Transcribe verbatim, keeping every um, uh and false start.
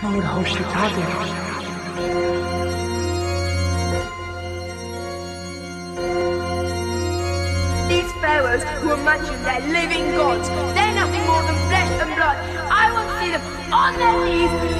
Lord Hoshitade. These pharaohs who imagine they're living gods, they're nothing more than flesh and blood. I want to see them on their knees